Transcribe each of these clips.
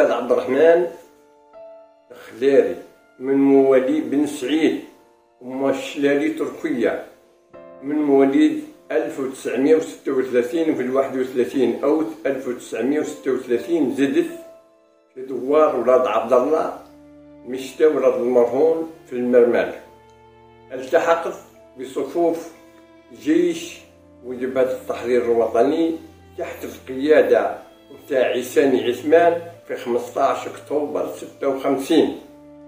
الأستاذ عبد الرحمن الخلاري من مواليد بن سعيد ومشلالي تركيا، من مواليد 1936 في 31 أو 1936 زدت في دوار ولاد عبد الله مشتا ولاد المرهون في المرمال. التحقت بصفوف جيش وجبهة التحرير الوطني تحت القيادة نتاع عيساني عثمان في 15 أكتوبر 56،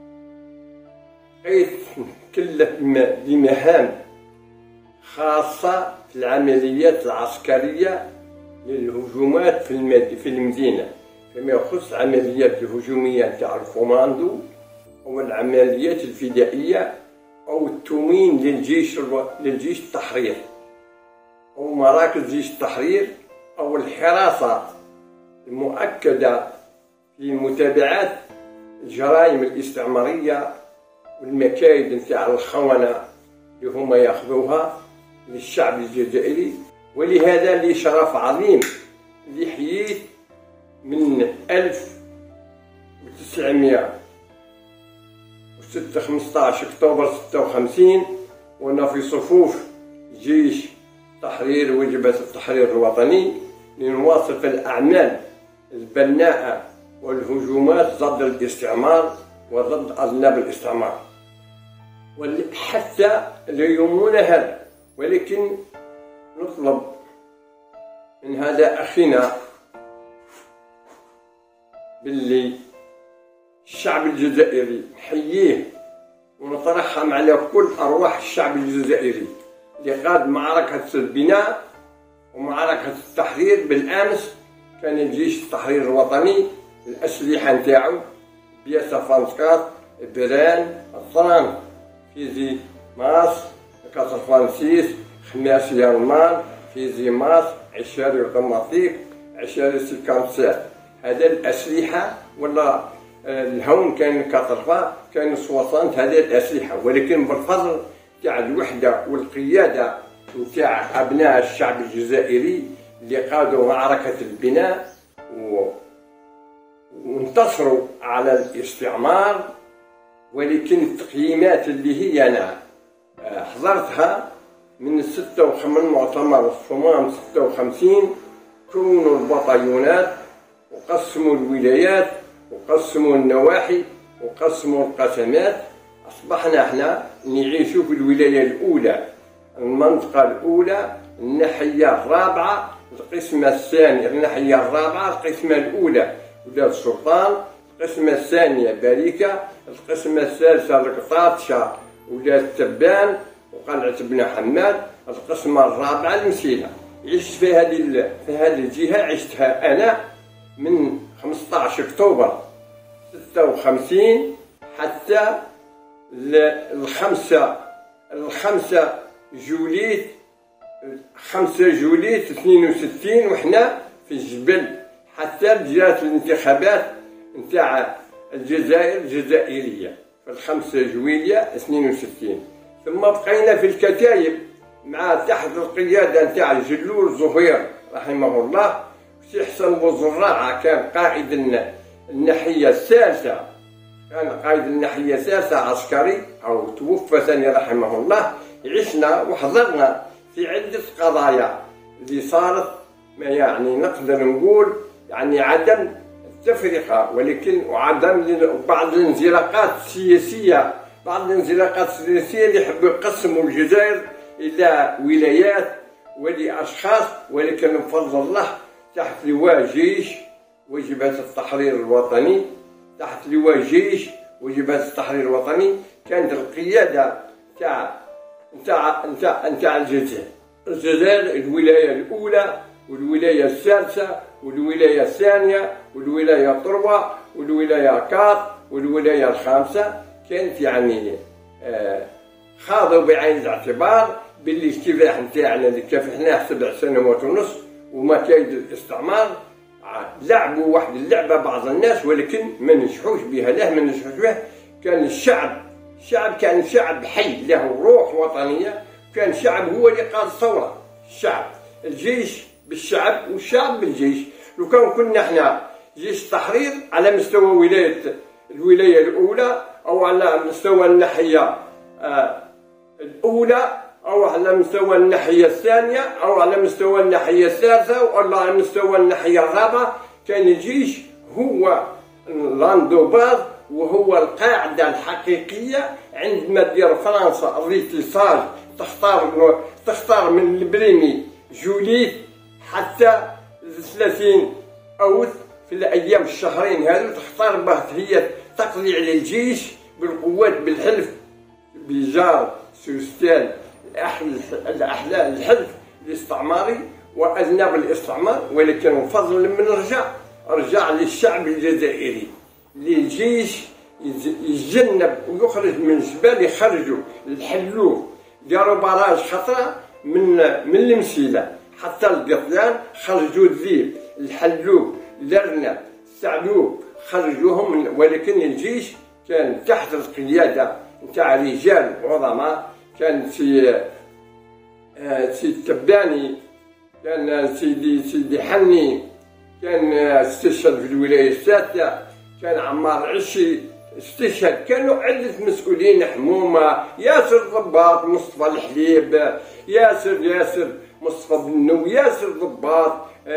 حيث كلف بمهام خاصة في العمليات العسكرية للهجومات في المدينة، فيما يخص عمليات الهجومية نتاع الكوماندو أو العمليات الفدائية أو التموين للجيش التحرير أو مراكز جيش التحرير أو الحراسة المؤكدة في متابعة الجرائم الاستعمارية والمكايد نتاع الخونة اللي هما ياخذوها للشعب الجزائري. ولهذا لي شرف عظيم اللي حييت من 15 أكتوبر 56 وأنا في صفوف جيش تحرير وجبهة التحرير الوطني لنواصل في الأعمال البناءة والهجومات ضد الاستعمار وضد أذناب الاستعمار حتى ليومنا هذا. ولكن نطلب من هذا أخينا باللي الشعب الجزائري نحييه ونترحم على كل أرواح الشعب الجزائري اللي قاد معركة البناء ومعركة التحرير. بالأمس كان الجيش التحرير الوطني الأسلحة نتاعو بياسة فانسكات بران الطران فيزي ماس كاسر فرانسيس خماس يرمان فيزي ماس عشاري وطماطيك عشاري سيكانسات. هذا الأسلحة ولا الهون كان كطرفة كان 60 هذه الأسلحة، ولكن بالفضل تاع الوحدة والقيادة نتاع أبناء الشعب الجزائري اللي قادوا معركة البناء وانتصروا على الاستعمار. ولكن التقييمات اللي هي أنا حضرتها من مؤتمر الصمام 56 كونوا البطاليونات وقسموا الولايات وقسموا النواحي وقسموا القسمات. أصبحنا احنا نعيشوا في الولاية الأولى، المنطقة الأولى، الناحية الرابعة، القسمة الثانية، الناحية الرابعة، القسمة الأولى ولاد السلطان، القسمة الثانية باريكة، القسمة الثالثة القطاطشة ولاد التبان وقلعة بن حماد، القسمة الرابعة المسيلة. عشت في هذه الجهة، عشتها أنا من 15 أكتوبر 56 حتى الخمسة جوليت 62 وحنا في الجبل حتى جات الانتخابات نتاع الجزائر الجزائرية في 5 جويلية 62. ثم بقينا في الكتايب مع تحت القيادة نتاع الجلول زهير رحمه الله. سي حسن بوزراعة كان قائد الناحية الثالثة، كان قائد الناحية الثالثة عسكري أو توفى ثاني رحمه الله. عشنا وحضرنا في عدة قضايا اللي صارت، ما يعني نقدر نقول يعني عدم التفرقة، ولكن وعدم بعض الانزلاقات السياسية، اللي يحبوا يقسموا الجزائر إلى ولايات ولأشخاص. ولكن بفضل الله تحت لواء جيش وجبهة التحرير الوطني، تحت لواء جيش وجبهة التحرير الوطني كانت القيادة نتاع الجزائر الولاية الأولى والولاية الثالثة والولاية الثانية والولاية الطروة والولاية كاط والولاية الخامسة. كانت يعني خاضوا بعين الاعتبار باللي الكفاح نتاعنا اللي كافحناه 7 سنوات ونص ومكايد الاستعمار لعبوا واحد اللعبة بعض الناس، ولكن ما نجحوش بها. له ما نجحوش بها؟ كان الشعب كان شعب حي له روح وطنية، كان الشعب هو اللي قاد الثورة. الشعب، الجيش بالشعب والشعب بالجيش. لو كان كنا احنا جيش التحرير على مستوى الولاية الأولى، أو على مستوى الناحية الأولى، أو على مستوى الناحية الثانية، أو على مستوى الناحية الثالثة، أو على مستوى الناحية الرابعة. كان الجيش هو لاندوباز، وهو القاعدة الحقيقية عندما دير فرنسا الريتيساج تختار من البريمي جوليت حتى 30 أوت في الأيام الشهرين هذو، تختار به هي تقضي على الجيش بالقوات بالحلف بجار سوستان الحلف الاستعماري وأذناب الاستعمار. ولكن الفضل من رجع للشعب الجزائري، للجيش يتجنب ويخرج من الجبال، يخرجوا الحلوف، داروا براج خطرة من المسيلة حتى القطلان، خرجوا الذيب، الحلوف، الأرنب، الثعلوب، خرجوهم. ولكن الجيش كان تحت القيادة نتاع رجال عظماء، كان سي التباني، كان سيدي حني، كان استشهد في الولاية السادسة، كان عمار عشي استشهد، كانوا عدة مسؤولين حمومة، ياسر ضباط، مصطفى الحليب، ياسر مصطفى بنو، ياسر ضباط،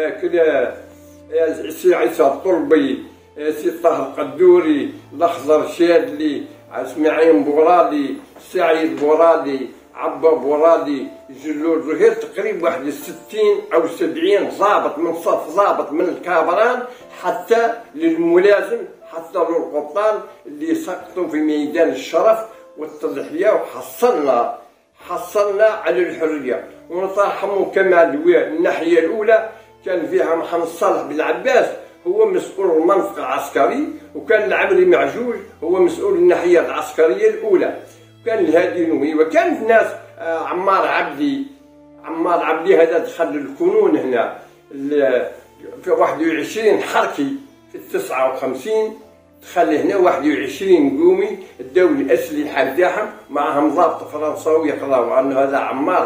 سي عيسى الطلبي، سي طه القدوري، الأخضر شادلي، اسماعيل بورادي، سعيد بورادي، عبا بورادي، جلول زهير، تقريبا واحد 60 أو 70 ضابط من صف ضابط من الكابران حتى للملازم، حتى للقبطان اللي سقطوا في ميدان الشرف والتضحية، وحصلنا على الحرية. ونترحموا كما الناحية الأولى كان فيها محمد صالح بن عباس هو مسؤول المنطقة العسكري، وكان العمري معجوج هو مسؤول الناحية العسكرية الأولى، وكان الهادي نووي، وكانت ناس عمار عبدي هذا دخل الكنون هنا في 21 حركي في 59 دخل هنا 21 قومي داو الأسلحة تاعهم معهم ضابط فرنساوي يقراو عنه هذا عمار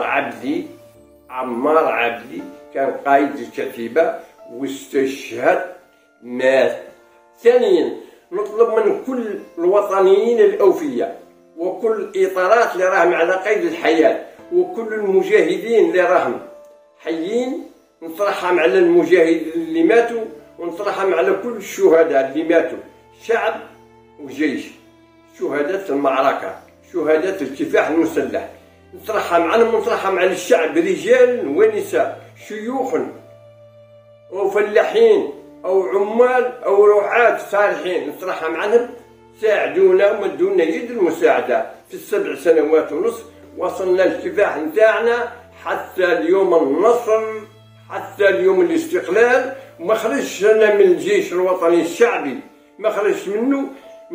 عبدي كان قائد الكتيبة واستشهد مات. ثانيا نطلب من كل الوطنيين الأوفياء وكل الإطارات اللي راهم على قيد الحياة وكل المجاهدين اللي راهم حيين، نترحم على المجاهدين اللي ماتوا ونترحم على كل الشهداء اللي ماتوا، شعب وجيش، شهداء المعركة، شهداء الكفاح المسلح، نترحم عنهم ونترحم على الشعب، رجال ونساء، شيوخ أو فلاحين أو عمال أو رعاة صالحين، نترحم عنهم، ساعدونا ومدونا يد المساعدة. في ال7 سنوات ونص وصلنا الكفاح نتاعنا حتى اليوم النصر، حتى اليوم الاستقلال. وما خرجش أنا من الجيش الوطني الشعبي، ما خرجت منه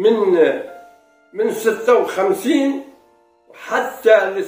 من 56 حتى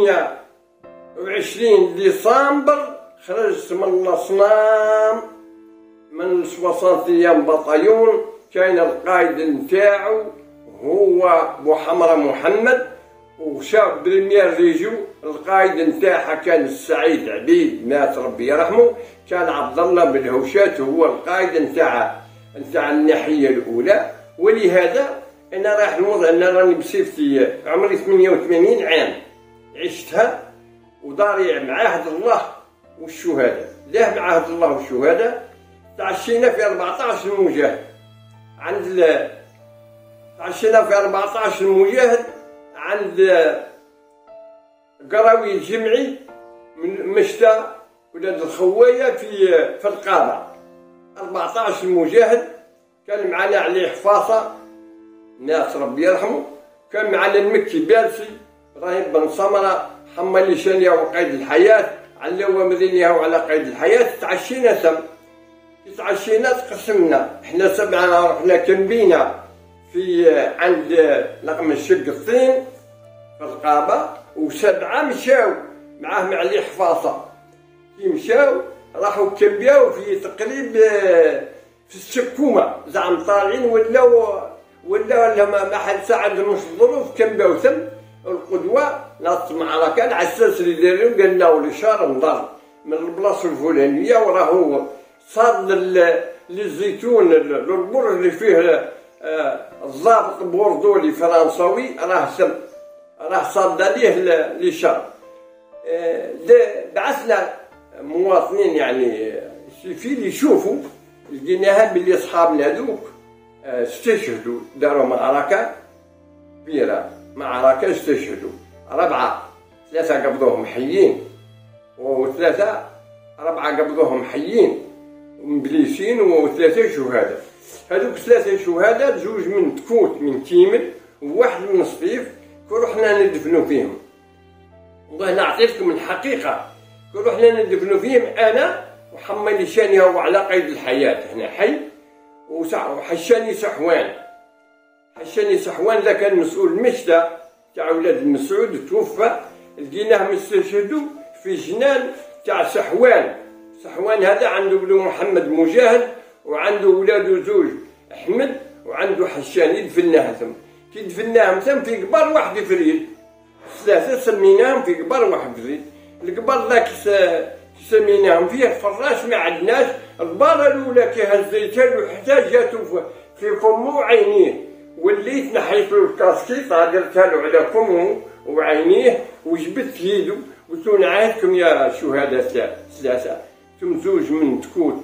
28 ديسمبر خرجت من الأصنام من 60 بطاليون. كان القائد نتاعو هو بوحمرة محمد، وشاب بريمير ريجو القائد نتاعها كان السعيد عبيد مات ربي يرحمه، كان عبد الله بن هوشات هو القائد نتاع الناحية الأولى. ولهذا أنا راح نوضع أنا راني بصفتي عمري 88 عام عشتها، وداري معاهد الله والشهادة. ليه معاهد الله والشهادة؟ تعشينا في 14 مجاهد تعشينا في 14 مجاهد عند قراوي الجمعي من مشتى ولاد الخواية في القادة. 14 مجاهد، كان معنا علي حفاصة ناس ربي يرحمه، كان معنا المكي بارسي، ابراهيم بن سمرة، حمالي شانية وقيد الحياة، علوا مدينيها وعلى قيد الحياة. تعشينا تقسمنا احنا 7 رحنا كنبينا في عند لقم الشق الطين في القابة، و7 مشاو معاه علي حفاصة، كي مشاو راحوا كنبياو في تقريب في السكومة، زعم طالعين ولا ما حد ساعدهم الظروف، كنبياو ثم القدوة ناس معركة على اساس اللي دايرين قالنا والاشارة نضرب من البلاصة الفلانية، وراه صار للزيتون للبر اللي فيه الضابط بوردولي فرنساوي راه صاد ليه لشر. بعثنا مواطنين يعني في يشوفوا، لقيناها باللي صحابنا هذوك استشهدوا، داروا معركة كبيرة، معركة استشهدوا 4، 3 قبضوهم حيين، و4 قبضوهم حيين مبليسين، و3 شهداء. هذوك 3 شهداء 2 من تكوت من كيمل و1 من سطيف، كون حنا ندفنوا فيهم. والله نعطيكم الحقيقة، كون حنا ندفنوا فيهم أنا وحمالي شاني هو على قيد الحياة هنا حي، وحشاني صحوان ذا كان مسؤول المشتى تاع ولاد المسعود توفى، لقيناه مستشهدوا في جنان تاع صحوان هذا عنده ولو محمد مجاهد، وعنده ولادو 2 أحمد، وعنده حشاني. دفناه ثم كي دفناهم ثم في قبر واحد فريد، 3 سميناهم في قبر واحد فريد. القبر ذاك سميناهم فيه فراش ما عندناش. البارة الأولى كي هزيتها حتى جاتو في فمو وعينيه، وليت نحيت له الكاسكيطة درتها له على فمه وعينيه وجبت يدو، قلت له نعاهدكم يا شهداء 3 ثم 2 من تكوت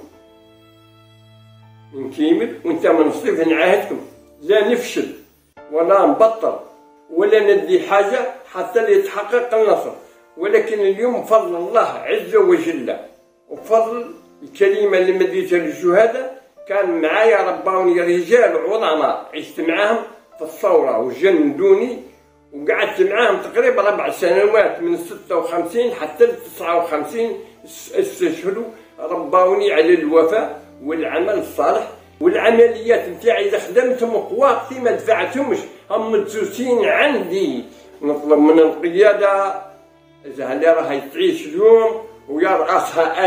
من كيمل وانت من صيف، نعاهدكم لا نفشل ولا نبطل ولا ندي حاجة حتى يتحقق النصر. ولكن اليوم بفضل الله عز وجل وبفضل الكلمة اللي مديتها للشهداء، كان معايا رباوني رجال عظماء عشت معاهم في الثورة وجندوني، وقعدت معاهم تقريبا 4 سنوات من 56 حتى 59 استشهدوا. رباوني على الوفاء والعمل الصالح، والعمليات نتاعي إذا خدمتهم وقتي ما دفعتهمش، هم مدسوسين عندي. نطلب من القيادة إذا اللي راهي تعيش اليوم ويرأسها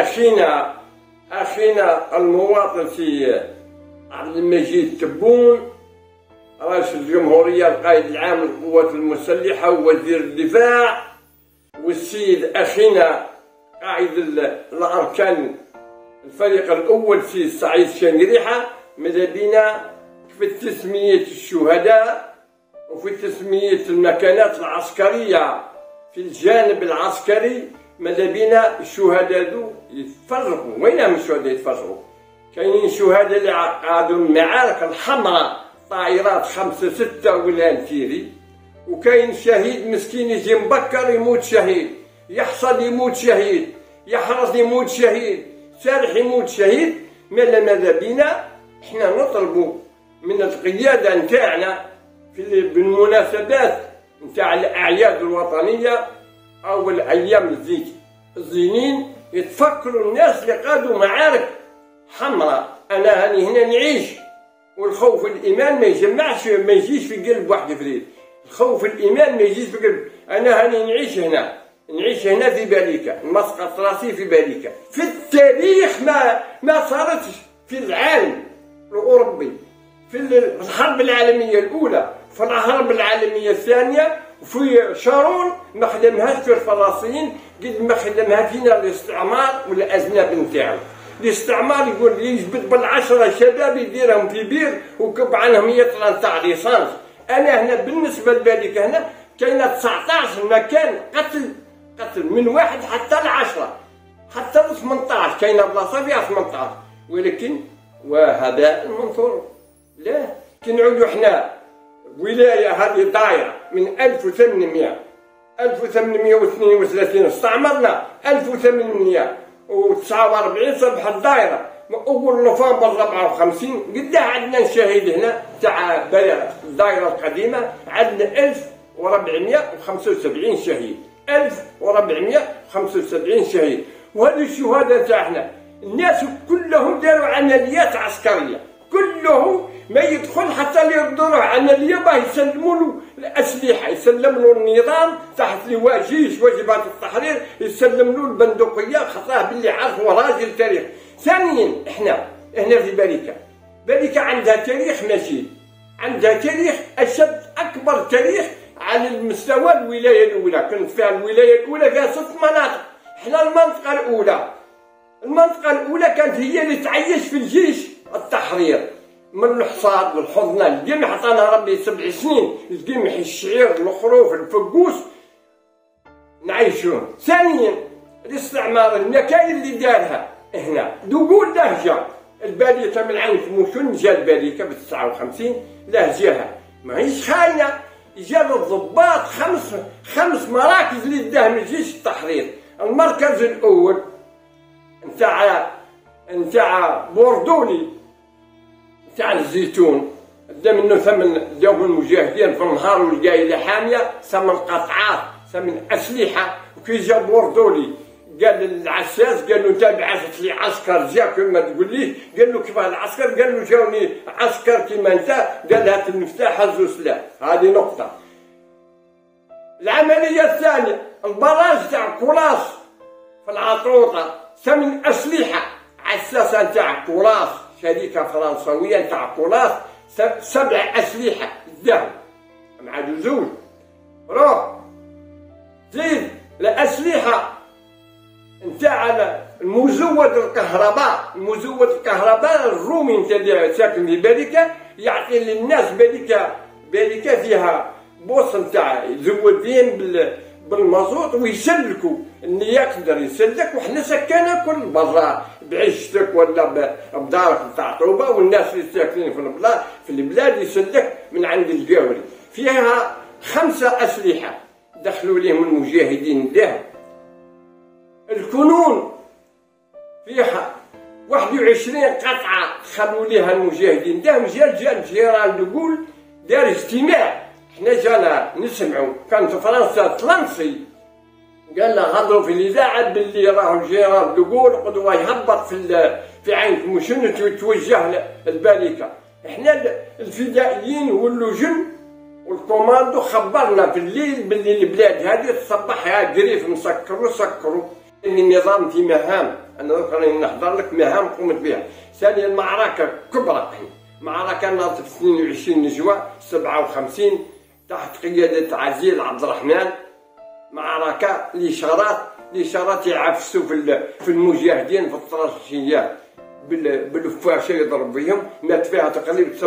أخينا المواطن سي عبد المجيد تبون، رئيس الجمهورية القائد العام للقوات المسلحة ووزير الدفاع، والسيد أخينا قائد الأركان الفريق الأول سي سعيد شنقريحة. ماذا بينا في تسمية الشهداء وفي تسمية المكانات العسكرية في الجانب العسكري، ماذا بينا الشهداء ذو يتفرقوا. وينهم الشهداء يتفرقوا؟ كاينين شهداء اللي قعدوا المعارك الحمراء طائرات 5 6 ولا نتيري، وكاين شهيد مسكين يجي مبكر يموت شهيد، يحصد يموت شهيد، يحرص يموت شهيد، سارح يموت شهيد. ماذا بينا احنا نطلبوا من القيادة نتاعنا في بالمناسبات نتاع الأعياد الوطنية أو الأيام الزينين يتفكروا الناس اللي قادوا معارك حمراء. أنا هاني هنا نعيش، والخوف الإيمان ما يجمعش، ما يجيش في قلب واحد فريد. الخوف الإيمان ما يجيش في قلب. أنا هاني نعيش هنا في باريكا، مسقط راسي في باريكا. في التاريخ ما صارتش في العالم الأوروبي، في الحرب العالمية الأولى، في الحرب العالمية الثانية، وفي شارون ما خدمهاش في الفلسطينيين قد ما خدمها فينا الاستعمار والأذناب نتاعو. الاستعمار يقول لي يجبد بال10 شباب يديرهم في بير وكب عنهم 100 طن تاع ليسانس. أنا هنا بالنسبة لباريكا هنا كاينة 19 مكان قتل من 1 حتى 10 حتى 18، كاينة بلاصة فيها 18. ولكن وهباء منثور. لا كي نعودو حنا ولاية هذه دايرة من 1832 استعمرنا 1849 صبحت دايرة أول نوفمبر 54. قداه عندنا شهيد هنا تاع الدايرة القديمة، عندنا 1475 شهيد، 1475 شهيد. وهذا الشهداء تاعنا الناس كلهم داروا عمليات عسكرية، كلهم ما يدخل حتى اللي يردوه عملية باه يسلموا له الأسلحة، يسلم له النظام تحت لواء جيش واجبات التحرير، يسلم له البندقية خطاه باللي عارف هو راجل تاريخ. ثانيا احنا هنا في باريكا عندها تاريخ مجيد، عندها تاريخ أشد أكبر تاريخ على المستوى الولاية الأولى. كانت فيها الولاية الأولى فيها 6 مناطق، احنا المنطقة الأولى كانت هي اللي تعيش في الجيش التحرير من الحصاد والحضنة، القمح عطانا ربي 7 سنين، القمح الشعير الخروف الفقوس نعيشون. ثانيا الاستعمار النكاين اللي دارها هنا دقول لهجة الباليكة من عين موشون جا الباليكة ب 59 لهجها ماهيش خاينة. جا الضباط خمس مراكز اللي داهم الجيش التحرير. المركز الأول نتاع بوردولي نتاع الزيتون، دا منه ثمن داهم المجاهدين في النهار والقايلة حامية، ثمن قطعات ثمن أسلحة. وكي جا بوردولي قال للعساس قال له انت بعثت لي عسكر جا كما تقول لي، قال له كيف العسكر؟ قال له جاوني عسكر كيما انت، قال هات المفتاح هزوا سلاح. هذه نقطة. العملية الثانية البراج تاع كولاس في العطروطة ثمن أسلحة عساسة تاع كولاس، شركة فرنسوية تاع كولاس 7 أسلحة داهم مع زوج. روح زيد الأسلحة نتاع المزود الكهرباء، المزود الكهرباء الرومي نتا اللي ساكن في باليكة يعطي للناس باليكة فيها بوص نتاع يزود فيهم بالمازوت ويسلكوا اللي يقدر يسلك. وحنا سكانة كل برا بعيشتك ولا بدارك نتاع طوبة، والناس اللي ساكنين في البلاد يسلك من عند الجاوري. فيها 5 أسلحة دخلوا لهم المجاهدين داهم. الكنون فيها 21 قطعة خلوا لها المجاهدين داهم. جا الجيران تقول دار اجتماع، احنا جانا نسمعوا، كانت فرنسا تلنصي قال لها هضروا في الاذاعه باللي راهو الجيران تقول قدوه يهبط في عينكم وشنو توجه الباليكه. احنا الفدائيين واللجن والكوماندو خبرنا في الليل باللي البلاد هذه تصبح يا قريف سكروا النظام في مهام. انا راني نحضر لك مهام قمت بها. ثانيا المعركه كبرى، معركه ناضت في 22 نجوى 57 تحت قياده عزيز عبد الرحمن. معركه الاشارات يعفسوا في المجاهدين في الطراشيات بالفاشه يضرب بهم. مات فيها تقريبا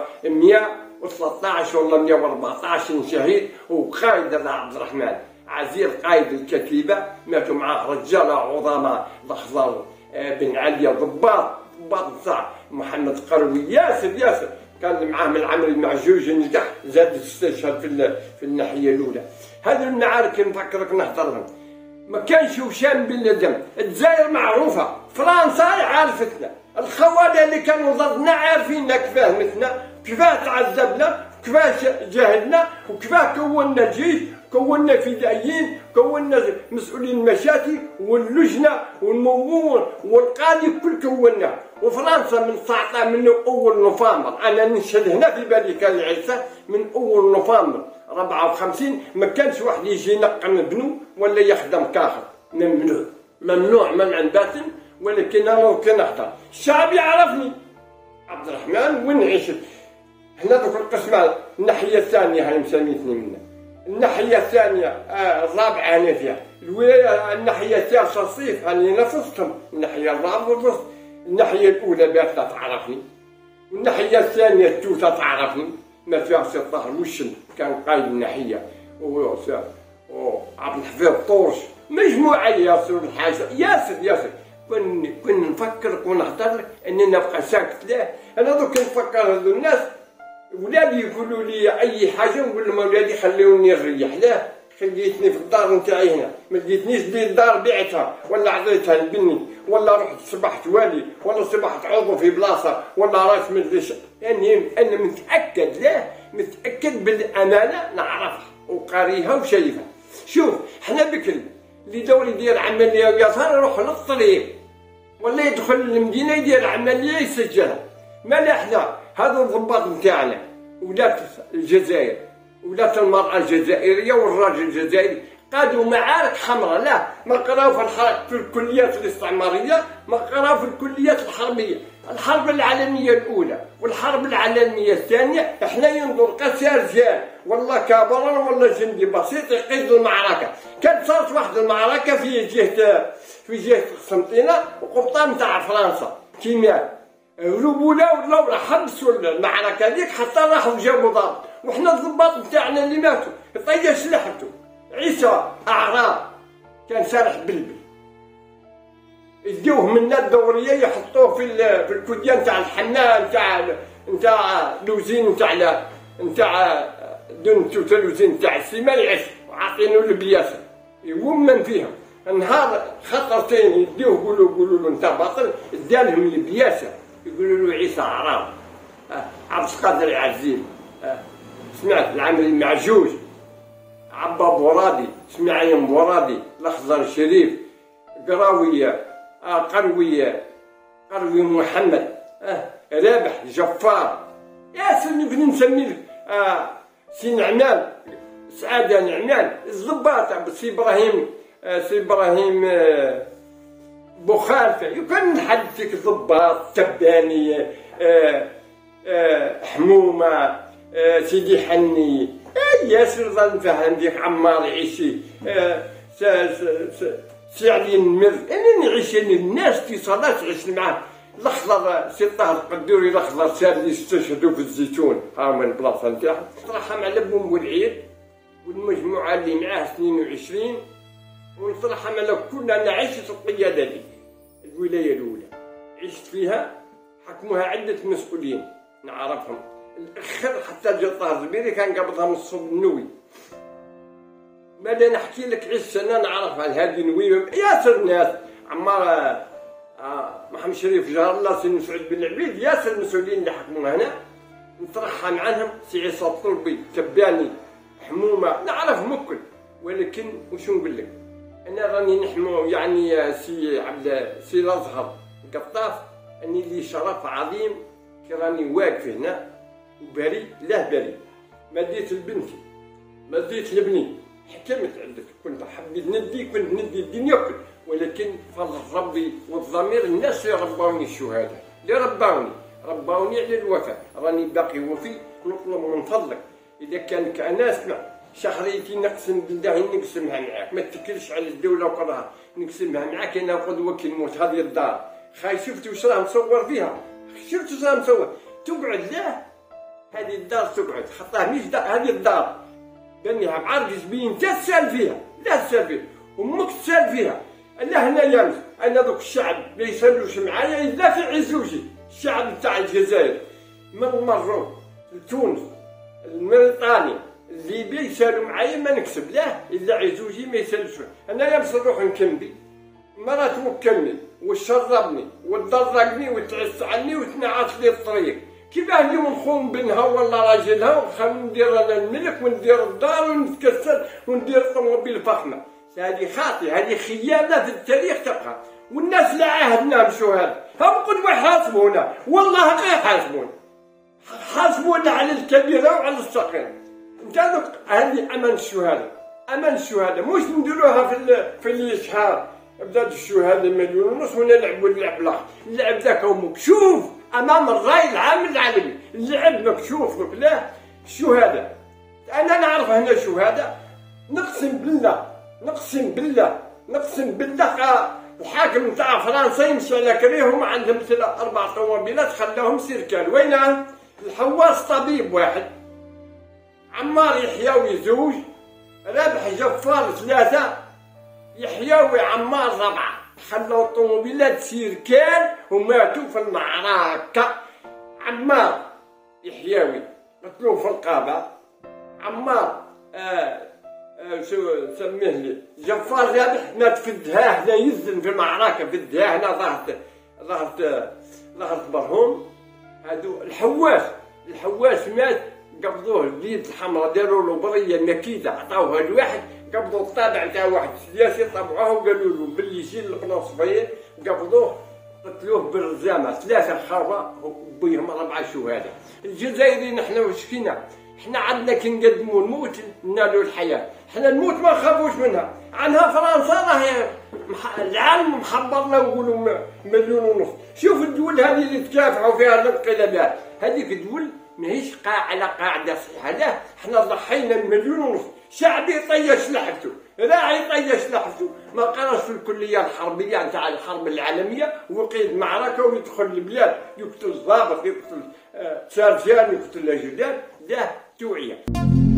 713 ولا 114 شهيد. وقائد عبد الرحمن عزيز قائد الكتيبه ماتوا معاه رجال عظماء الأخضر بن علي ضباط نتاع محمد قروي ياسر كان معاه من العمل المعجوج نجح زاد استشهد في الناحيه الاولى. هذه المعارك نفكرك نحضرهم. ما كانش وشام بالندم. الجزائر معروفه، فرنسا عارفتنا، الخواله اللي كانوا ضدنا عارفيننا كيفاه متنا، كيفاه تعذبنا، كيفاه جاهدنا، وكيفاه كونا الجيش، كونا فدائيين، كونا مسؤولين المشاتي واللجنه والمؤمور والقاضي كل كونا. وفرنسا من اول نوفمبر، انا نشهد هنا في باليكة العيسى من اول نوفمبر 54 ما كانش واحد يجي ينقم ابنه ولا يخدم كاخر، ممنوع منعا باتا. ولكن انا كنحضر الشعب يعرفني عبد الرحمن وين عشت. هنا دوك القسمه الناحيه الثانيه هاي مسميتني منها، الناحيه الثانيه الرابعه انا فيها، الولايه الناحيه الثالثه الصيف هاني نفستهم، الناحيه الرابعه والوسط. الناحيه الاولى باتها تعرفني، والناحيه الثانيه التوته تعرفني، ما فيها سي طاهر وشن كان قايد الناحيه، وعبد الحفيظ طورش، مجموعه ياسر الحاج ياسر. كنا نفكر ونحضر لك اني نبقى ساكت. لا انا دوك نفكر هذو الناس ولادي يقولوا لي اي حاجه نقول لهم ولادي خليوني نريح. لا خليتني في الدار نتاعي هنا، ما لقيتنيش دي الدار بعتها ولا عطيتها لبني ولا رحت صبحت والي ولا صبحت عضو في بلاصه ولا راس مدرسه. يعني انا متاكد، لا متاكد بالامانه نعرفها وقاريها وشايفها. شوف حنا بكري اللي دوري يدير عمليه ويسار يروح للطريق ولا يدخل المدينه يدير عمليه يسجلها. مالا حنا هذا الضباط نتاعنا ولات الجزائر، ولات المراه الجزائريه والراجل الجزائري قادوا معارك حمراء. لا ما قراو في الكليات الاستعماريه، ما قراو في الكليات الحربيه. الحرب العالميه الاولى والحرب العالميه الثانيه احنا ينظر قاسي رجال والله كابرا ولا جندي بسيط يقيد المعركه. كانت صارت واحد المعركه في جهه قسنطينه وقبطان تاع فرنسا كيما هربوا ولا حبسوا المعركه هذيك حتى راحوا جابوا ضرب، وحنا الضباط نتاعنا اللي ماتوا طيش سلاحته. عيسى اعراب كان سارح بلبل، يديوه منا الدوريه يحطوه في الكوديه نتاع الحنان نتاع لوزين نتاع دون تلوزين نتاع السيما يعيش، وعاطينو البياسه يومن فيها نهار خطرتين يديوه يقولوا له انت باطل، ادالهم البياسه يقولوا له عيسى عرام. عبد القادر عزيز، سمعت العمري المعجوج، عبا بورادي، اسماعيل بورادي، الاخضر الشريف، قراويه، قروي محمد، رابح جفار، ياسر نقدر نسمي سي نعمان، سعاده نعمان، الضباط سي ابراهيم بوخالفه، يمكن نحدث فيك ضباط تباني، حمومه، سيدي حني، ياسر ظل نفهم ديك عمار يعيشي، سي علي النمر، انا نعيش الناس اتصالات عشت معاه. الاخضر سي طاهر القدوري، الاخضر سالي استشهدوا في الزيتون، ها من البلاصه نتاعهم، ترحم على بوم والعيد والمجموعه اللي معاه 22، ونترحم على كلنا. انا عشت القياده دي الولايه الاولى، عشت فيها، حكموها عده مسؤولين نعرفهم، الاخر حتى جا طاهر زبيري كان قبضها من الصوب النووي. ماذا نحكي لك، عشت سنه نعرف على هذه نووي ياسر ناس، عمار محمد شريف جار الله، سي مسعود بن عبيد، ياسر المسؤولين اللي حكمونا هنا نترحم عنهم، سي عيسى الطلبي، تباني، حمومه، نعرفهم الكل. ولكن وشو نقول لك، انا راني نحمو يعني سي الازهر قطاف، اني لي شرف عظيم كي راني واقف هنا وبريء، لا بريء، ما ديت لبنتي، ما ديت لبني، حكمت عندك، كنت حبيت كنت ندي الدنيا كل، ولكن فضل ربي والضمير، الناس اللي رباوني الشهداء، اللي رباوني على الوفاء، راني باقي وفي. نطلب من فضلك اذا كان انا اسمع شهريتي نقسم بالله نقسمها معاك، ما تكلش على الدوله وقضاها، نقسمها معاك. انا قدوه كي نموت هذه الدار، شفت واش راه مصور فيها، شفت واش راه مصور، تقعد لا هذه الدار تقعد، خطاه مش هذه الدار بنيها بعرق زبين، انت تسال فيها، لا تسال فيها، امك تسال فيها. انا هنا يامس، انا ذوك الشعب ما يسالوش معايا الا في عزوجي، الشعب نتاع الجزائر من المغرب لتونس الموريتاني الليبيا يسالوا معايا ما نكسب، لا الا عزوجي ما يسالوش. انا يامس نروح نكمبي، مرات وكلني وشربني وتدرقني وتعس عني وتنعس لي الطريق، كيفاه اليوم نخون بنها ولا راجلها ونخلي ندير انا الملك وندير الدار ونتكسر وندير طوموبيل فخمه. هذه خاطئه، هذه خيانه في التاريخ تبقى، والناس اللي عاهدناهم شهداء هم قدوه يحاسبونا، والله غير حاسبونا على الكبيره وعلى الصغيره. انت دوك هذه امان الشهداء، مش نديروها في الاشهار، بدات الشهداء 1.5 مليون ونلعبوا اللعب ذاك هو مكشوف امام الراي العام العالمي، اللعب مكشوف. لا الشهداء انا نعرف هنا شهداء، نقسم بالله الحاكم نتاع فرنسا يمشي على كريهم، عندهم مثل 4 طوموبيلات خلاهم سيركال، وينها الحواس طبيب واحد، عمار يحيوي 2، رابح جفار 3، يحيوي عمار 4، خلاو الطوموبيلات سيركال وماتوا في المعركة. عمار يحيوي قتلوه في القابة، عمار سميه لي جفار رابح مات في الدهاه، هنا يزن في المعركة في الدهاه، هنا ظهرت برهم. هادو الحواس مات، قبضوه اليد الحمراء، داروا له بريه نكيده، عطاوها لواحد، قبضوا الطابع تاع واحد سياسي، طبعوه وقالوا له باللي يشيل القناصبين، قبضوه قتلوه بالرزامه، 3 خاوه بيهم 4 شهداء. الجزائريين نحن واش فينا؟ احنا عندنا كي نقدموا الموت نالوا الحياه، احنا الموت ما نخافوش منها، عنها فرنسا راهي العالم محبرنا ونقولوا 1.5 مليون. شوف الدول هذه اللي تكافحوا فيها الانقلابات، هذيك الدول ماهيش على قاعده صحيحه. لا، حنا ضحينا 1.5 مليون، شعبي طيش لحفته، راعي طيش لحفته، ما قراش في الكليه الحربيه نتاع الحرب العالميه وقيد معركه ويدخل البلاد يقتل الضابط، يقتل سارجان، يقتل الاجداد. لا توعيه.